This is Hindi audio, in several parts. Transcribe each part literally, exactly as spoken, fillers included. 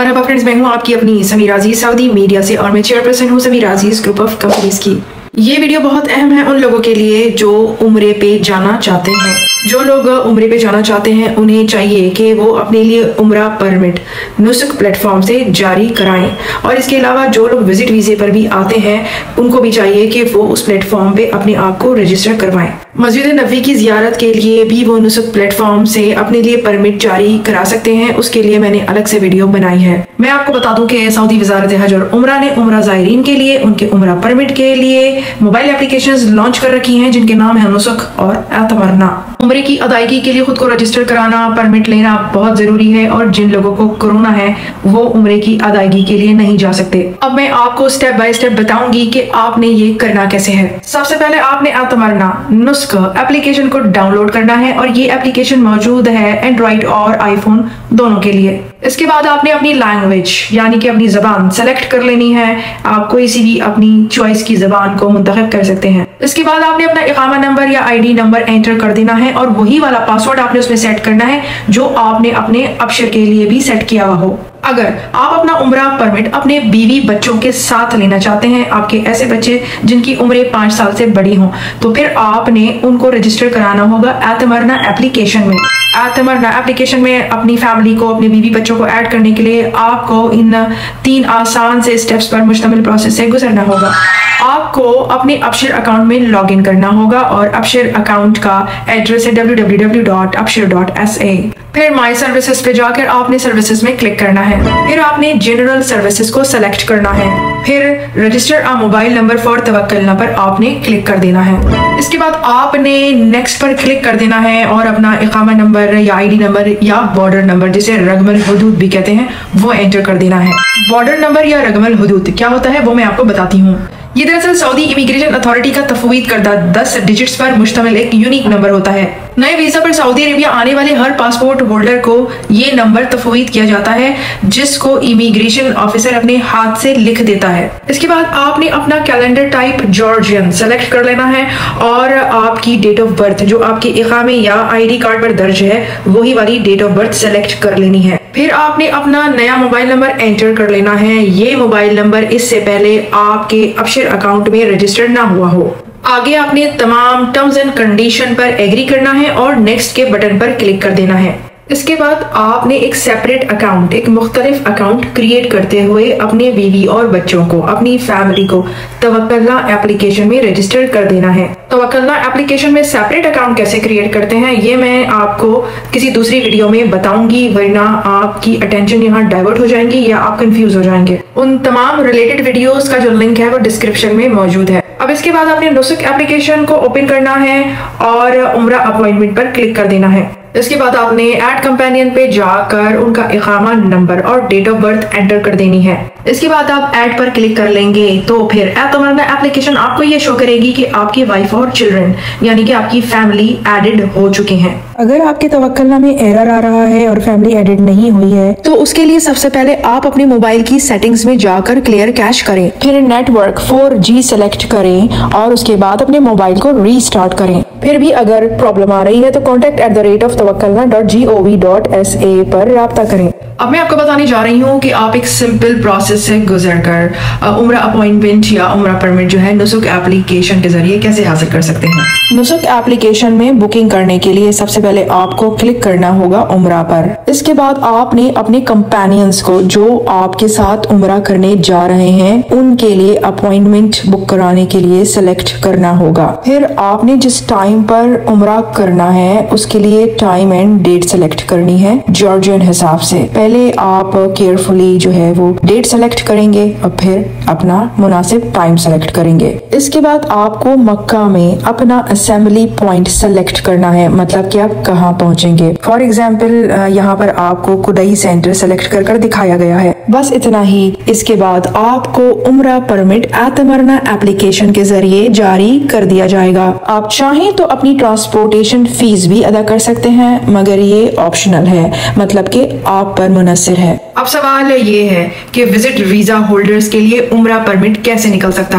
मरहबा फ्रेंड्स, मैं हूँ आपकी अपनी समीरा अजीज सऊदी मीडिया से और मैं चेयरपर्सन हूँ Samira Aziz group of companies की। ये वीडियो बहुत अहम है उन लोगों के लिए जो उम्रे पे जाना चाहते हैं। जो लोग उम्रे पे जाना चाहते हैं उन्हें चाहिए कि वो अपने लिए उम्रा परमिट नुस्क प्लेटफॉर्म से जारी कराएं, और इसके अलावा जो लोग विजिट वीजे पर भी आते हैं उनको भी चाहिए कि वो उस प्लेटफॉर्म पे अपने आप को रजिस्टर करवाएं। मस्जिद नबवी की जियारत के लिए भी वो नुस्क प्लेटफॉर्म से अपने लिए परमिट जारी करा सकते हैं। उसके लिए मैंने अलग से वीडियो बनाई है। मैं आपको बता दूं कि सऊदी वजारत हज और उम्रा ने उम्रा ज़ायरीन के लिए उनके उम्रा परमिट के लिए मोबाइल एप्लीकेशंस लॉन्च कर रखी हैं जिनके नाम है नुस्क और एतमरना। उम्रे की अदायगी के लिए खुद को रजिस्टर कराना, परमिट लेना बहुत जरूरी है, और जिन लोगों को कोरोना है वो उम्रे की अदायगी के लिए नहीं जा सकते। अब मैं आपको स्टेप बाय स्टेप बताऊंगी कि आपने ये करना कैसे है। सबसे पहले आपने एतमरना नुस्क एप्लीकेशन को डाउनलोड करना है, और ये एप्लीकेशन मौजूद है एंड्रॉइड और आईफोन दोनों के लिए। इसके बाद आपने अपनी लैंग्वेज यानी कि अपनी जबान सेलेक्ट कर लेनी है। आप कोई सी भी अपनी चॉइस की जबान को मुंतखब कर सकते हैं। इसके बाद आपने अपना इकामा नंबर या आईडी नंबर एंटर कर देना है, और वही वाला पासवर्ड आपने उसमें सेट करना है जो आपने अपने अबशर के लिए भी सेट किया हुआ हो। अगर आप अपना उम्रा परमिट अपने बीवी बच्चों के साथ लेना चाहते हैं, आपके ऐसे बच्चे जिनकी उम्रें पाँच साल से बड़ी हों, तो फिर आपने उनको रजिस्टर कराना होगा एतमरना एप्लीकेशन में। एतमरना एप्लीकेशन में अपनी फैमिली को, अपने बीवी बच्चों को ऐड करने के लिए आपको इन तीन आसान से स्टेप्स पर मुश्तमिल प्रोसेस से गुजरना होगा। आपको अपने अबशर अकाउंट में लॉग इन करना होगा, और अबशर अकाउंट का एड्रेस है W W W dot Absher dot S A. फिर माई सर्विसेज पे जाकर आपने सर्विसेज में क्लिक करना है। फिर आपने जनरल सर्विसेज को सेलेक्ट करना है। फिर register a mobile number for Tawakkalna पर आपने क्लिक कर देना है। इसके बाद आपने नेक्स्ट पर क्लिक कर देना है और अपना इकामा नंबर या आईडी नंबर या बॉर्डर नंबर, जिसे रगमल हुदूद भी कहते हैं, वो एंटर कर देना है। बॉर्डर नंबर या रगमल हुदूद क्या होता है वो मैं आपको बताती हूँ। ये दरअसल सऊदी इमिग्रेशन अथॉरिटी का तफवीद करदा दस डिजिट्स पर मुश्तमिल एक यूनिक नंबर होता है। नए वीजा पर सऊदी अरेबिया आने वाले हर पासपोर्ट होल्डर को ये नंबर तफवीद किया जाता है, जिसको इमिग्रेशन ऑफिसर अपने हाथ से लिख देता है। इसके बाद आपने अपना कैलेंडर टाइप जॉर्जियन सेलेक्ट कर लेना है, और आपकी डेट ऑफ बर्थ जो आपके इकामे या आईडी कार्ड पर दर्ज है वही वाली डेट ऑफ बर्थ सेलेक्ट कर लेनी है। फिर आपने अपना नया मोबाइल नंबर एंटर कर लेना है। ये मोबाइल नंबर इससे पहले आपके अबशर अकाउंट में रजिस्टर्ड ना हुआ हो। आगे आपने तमाम टर्म्स एंड कंडीशन पर एग्री करना है और नेक्स्ट के बटन पर क्लिक कर देना है। इसके बाद आपने एक सेपरेट अकाउंट, एक मुख्तलिफ अकाउंट क्रिएट करते हुए अपने बीवी और बच्चों को, अपनी फैमिली को तवक्कलना एप्लीकेशन में रजिस्टर कर देना है। तवक्कलना एप्लीकेशन में सेपरेट अकाउंट कैसे क्रिएट करते हैं ये मैं आपको किसी दूसरी वीडियो में बताऊंगी, वरना आपकी अटेंशन यहाँ डाइवर्ट हो जाएंगी या आप कंफ्यूज हो जाएंगे। उन तमाम रिलेटेड वीडियोस का जो लिंक है वो डिस्क्रिप्शन में मौजूद है। अब इसके बाद आपने नुस्क एप्लीकेशन को ओपन करना है और उम्रा अपॉइंटमेंट पर क्लिक कर देना है। इसके बाद आपने ऐड कंपेनियन पे जाकर उनका इकामा नंबर और डेट ऑफ बर्थ एंटर कर देनी है। इसके बाद आप ऐड पर क्लिक कर लेंगे तो फिर एतमरना एप्लीकेशन आपको ये शो करेगी कि आपकी वाइफ और चिल्ड्रन यानी कि आपकी फैमिली एडेड हो चुके हैं। अगर आपके तवक्कलना में एरर आ रहा है और फैमिली एडेड नहीं हुई है तो उसके लिए सबसे पहले आप अपने मोबाइल की सेटिंग्स में जाकर क्लियर कैश करें, फिर नेटवर्क फोर जी सेलेक्ट करें और उसके बाद अपने मोबाइल को रीस्टार्ट करें। फिर भी अगर प्रॉब्लम आ रही है तो contact at the rate of Tawakkalna dot G O V dot S A पर राब्ता करें। अब मैं आपको बताने जा रही हूँ कि आप एक सिंपल प्रोसेस से गुजरकर उम्रा अपॉइंटमेंट या उम्रा परमिट जो है नुस्क एप्लीकेशन के जरिए कैसे हासिल कर सकते हैं। नुस्क एप्लीकेशन में बुकिंग करने के लिए सबसे पहले आपको क्लिक करना होगा उम्रा पर। इसके बाद आपने अपने कंपेनियंस को जो आपके साथ उम्रा करने जा रहे हैं उनके लिए अपॉइंटमेंट बुक कराने के लिए सिलेक्ट करना होगा। फिर आपने जिस टाइम पर उम्रा करना है उसके लिए टाइम एंड डेट सेलेक्ट करनी है जॉर्जियन हिसाब से। पहले आप केयरफुली जो है वो डेट सेलेक्ट करेंगे और फिर अपना मुनासिब टाइम सेलेक्ट करेंगे। इसके बाद आपको मक्का में अपना असेंबली पॉइंट सेलेक्ट करना है, मतलब कि आप कहाँ पहुँचेंगे। फॉर एग्जाम्पल यहाँ पर आपको कुडई सेंटर सेलेक्ट कर कर दिखाया गया है। बस इतना ही। इसके बाद आपको उम्रा परमिट एतमरना एप्लीकेशन के जरिए जारी कर दिया जाएगा। आप चाहें तो अपनी ट्रांसपोर्टेशन फीस भी अदा कर सकते हैं, मगर ये ऑप्शनल है, मतलब कि आप पर मुनस्सिर है। अब सवाल ये है कि विजिट वीजा होल्डर्स के लिए उम्रा परमिट कैसे निकल सकता है।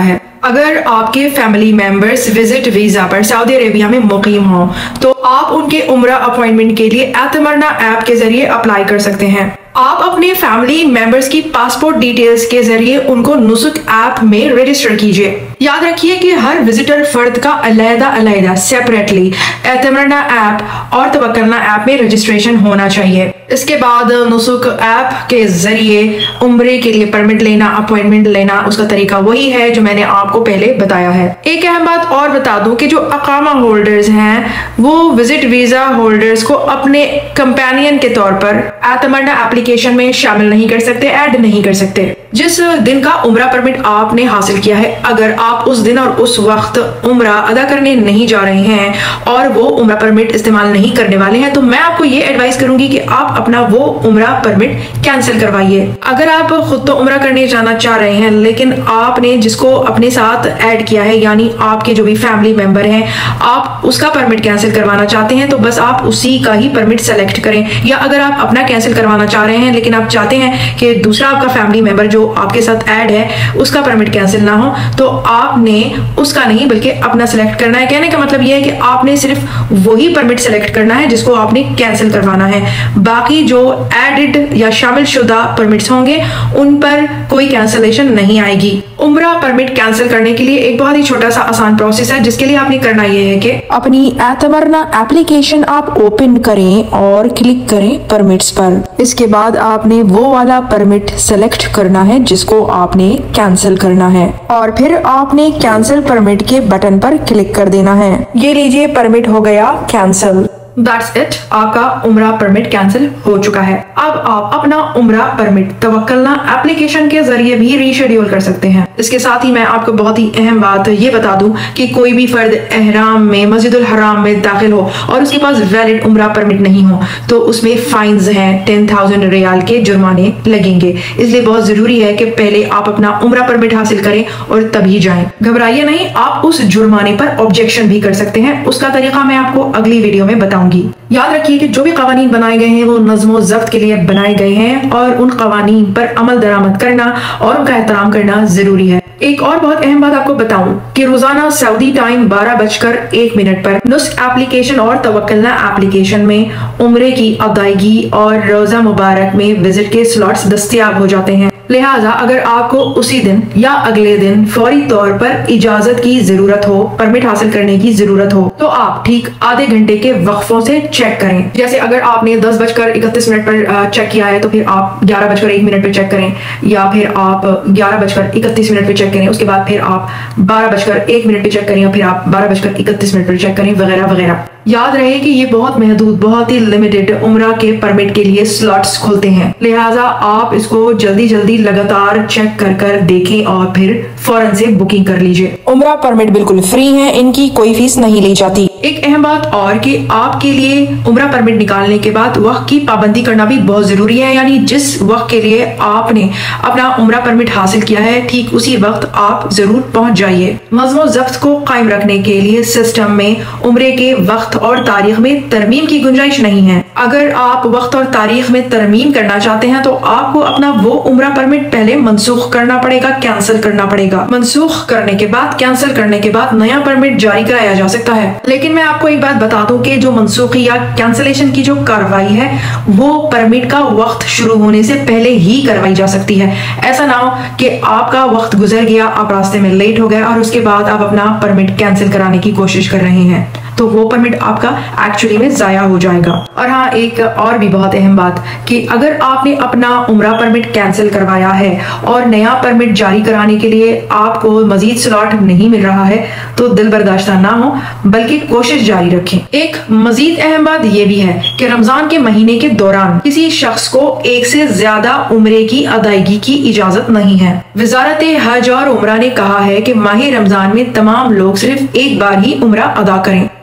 अगर आपके फैमिली मेंबर्स विजिट वीजा पर सऊदी अरेबिया में मुकीम हों तो आप उनके उम्रा अपॉइंटमेंट के लिए एतमरना ऐप के जरिए अप्लाई कर सकते हैं। आप अपने फैमिली मेंबर्स की पासपोर्ट डिटेल्स के जरिए उनको नुसुक ऐप में रजिस्टर कीजिए। याद रखिए कि हर विजिटर फर्द का अलहदा अलहदा सेपरेटली एतमरना ऐप और तवक्कलना ऐप में रजिस्ट्रेशन होना चाहिए। इसके बाद नुसुक ऐप के जरिए उम्रे के लिए परमिट लेना, अपॉइंटमेंट लेना, उसका तरीका वही है जो मैंने आपको पहले बताया है। एक अहम बात और बता दूं कि जो अकामा होल्डर्स हैं वो विजिट वीजा होल्डर्स को अपने कंपेनियन के तौर पर एतमरना एप्लीकेशन में शामिल नहीं कर सकते, ऐड नहीं कर सकते। जिस दिन का उम्रा परमिट आपने हासिल किया है, अगर आप उस दिन और उस वक्त उम्रा अदा करने नहीं जा रहे हैं और वो उम्रा परमिट इस्तेमाल नहीं करने वाले हैं, तो मैं आपको ये एडवाइस करूंगी कि आप अपना वो उम्रा परमिट कैंसिल करवाइए। अगर आप खुद तो उम्रा करने जाना चाह रहे हैं लेकिन आपने जिसको अपने साथ ऐड किया है, यानी आपके जो भी फैमिली मेंबर हैं, आप उसका परमिट कैंसिल करवाना चाहते हैं, तो बस आप उसी का ही परमिट सेलेक्ट करें। या अगर आप अपना कैंसिल करवाना चाह रहे हैं लेकिन आप चाहते हैं कि दूसरा आपका फैमिली मेंबर जो आपके साथ ऐड है उसका परमिट कैंसिल ना हो, तो आपने उसका नहीं बल्कि अपना सिलेक्ट करना है। कहने का मतलब यह है कि आपने सिर्फ वही परमिट सेलेक्ट करना है जिसको आपने कैंसिल करवाना है। बाकी जो एडेड या शामिल शुदा परमिट्स होंगे उन पर कोई कैंसिलेशन नहीं आएगी। उम्रा परमिट कैंसिल करने के लिए एक बहुत ही छोटा सा आसान प्रोसेस है, जिसके लिए आपने करना यह है कि अपनी एतमरना एप्लीकेशन आप ओपन करें और क्लिक करें परमिट्स पर। इसके बाद आपने वो वाला परमिट सेलेक्ट करना है जिसको आपने कैंसिल करना है और फिर आपने कैंसिल परमिट के बटन पर क्लिक कर देना है। ये लीजिए, परमिट हो गया कैंसिल। दैट्स इट, आपका उम्रा परमिट कैंसिल हो चुका है। अब आप अपना उम्रा परमिट तवक्कलना एप्लीकेशन के जरिए भी रीशेड्यूल कर सकते हैं। इसके साथ ही मैं आपको बहुत ही अहम बात ये बता दूं कि कोई भी फर्द एहराम में मस्जिदुल हराम में दाखिल हो और उसके पास वैलिड उम्रा परमिट नहीं हो तो उसमें फाइन्स हैं, टेन थाउजेंड रियाल के जुर्माने लगेंगे। इसलिए बहुत जरूरी है कि पहले आप अपना उम्रा परमिट हासिल करें और तभी जाएं। घबराइए नहीं, आप उस जुर्माने पर ऑब्जेक्शन भी कर सकते हैं। उसका तरीका मैं आपको अगली वीडियो में बताऊंगी। याद रखिए कि जो भी कवानीन बनाए गए हैं वो नज़्म ज़ब्त के लिए बनाए गए हैं और उन कवानीन पर अमल दरामद करना और उनका एहतराम करना जरूरी है। एक और बहुत अहम बात आपको बताऊं कि रोजाना सऊदी टाइम बारह बजकर एक मिनट पर नुस्क एप्लीकेशन और तवक्कलना एप्लीकेशन में उम्रे की अदायगी और रोजा मुबारक में विजिट के स्लॉट्स दस्तयाब हो जाते हैं। लिहाजा अगर आपको उसी दिन या अगले दिन फौरी तौर पर इजाजत की जरूरत हो, परमिट हासिल करने की जरूरत हो, तो आप ठीक आधे घंटे के वक्फों से चेक करें। जैसे अगर आपने दस बजकर इकतीस मिनट पर चेक किया है तो फिर आप ग्यारह बजकर एक मिनट पर चेक करें, या फिर आप ग्यारह बजकर इकतीस मिनट पर चेक करें, उसके बाद फिर आप बारह बजकर एक मिनट पर चेक करें, या फिर आप बारह बजकर इकतीस मिनट पर चेक करें, वगैरह वगैरह। याद रहे कि ये बहुत महदूद, बहुत ही लिमिटेड उम्रा के परमिट के लिए स्लॉट्स खुलते हैं। लिहाजा आप इसको जल्दी जल्दी लगातार चेक कर कर देखें और फिर फौरन से बुकिंग कर लीजिए। उम्रा परमिट बिल्कुल फ्री है, इनकी कोई फीस नहीं ली जाती। एक अहम बात और कि आपके लिए उम्रा परमिट निकालने के बाद वक्त की पाबंदी करना भी बहुत जरूरी है। यानी जिस वक्त के लिए आपने अपना उम्रा परमिट हासिल किया है ठीक उसी वक्त आप जरूर पहुंच जाइए। नज़्म ज़ब्त को कायम रखने के लिए सिस्टम में उम्रे के वक्त और तारीख में तरमीम की गुंजाइश नहीं है। अगर आप वक्त और तारीख में तरमीम करना चाहते हैं तो आपको अपना वो उम्रा परमिट पहले मनसूख करना पड़ेगा, कैंसिल करना पड़ेगा। मनसूख करने के बाद, कैंसिल करने के बाद नया परमिट जारी कराया जा सकता है। लेकिन मैं आपको एक बात बता दूं कि जो मनसूखी या कैंसिलेशन की जो कार्रवाई है वो परमिट का वक्त शुरू होने से पहले ही करवाई जा सकती है। ऐसा ना हो कि आपका वक्त गुजर गया, आप रास्ते में लेट हो गए और उसके बाद आप अपना परमिट कैंसिल कराने की कोशिश कर रहे हैं, तो वो परमिट आपका एक्चुअली में जाया हो जाएगा। और हाँ, एक और भी बहुत अहम बात कि अगर आपने अपना उम्रा परमिट कैंसिल करवाया है और नया परमिट जारी कराने के लिए आपको मजीद स्लॉट नहीं मिल रहा है तो दिल बर्दाश्ता ना हो, बल्कि कोशिश जारी रखें। एक मजीद अहम बात यह भी है कि रमजान के महीने के दौरान किसी शख्स को एक से ज्यादा उम्रे की अदायगी की इजाजत नहीं है। वजारत हज और उम्रा ने कहा है कि माह रमजान में तमाम लोग सिर्फ एक बार ही उम्रा अदा करें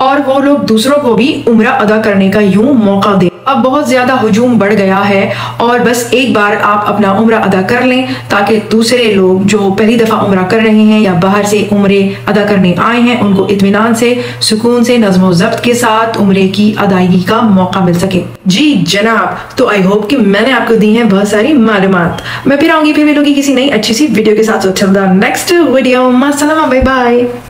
और वो लोग दूसरों को भी उम्रा अदा करने का यूं मौका दे। अब बहुत ज्यादा हुजूम बढ़ गया है और बस एक बार आप अपना उम्रा अदा कर लें ताकि दूसरे लोग जो पहली दफा उम्रा कर रहे हैं या बाहर से उम्रे अदा करने आए हैं उनको इत्मीनान से, सुकून से, नज़्म ज़ब्त के साथ उम्रे की अदायगी का मौका मिल सके। जी जनाब, तो आई होप कि मैंने आपको दी है बहुत सारी मालूमात। मैं फिर आऊंगी फिर मिलूंगी किसी नई अच्छी सी वीडियो के साथ। नेक्स्ट वीडियो, मास्सलामा, बाय बाय।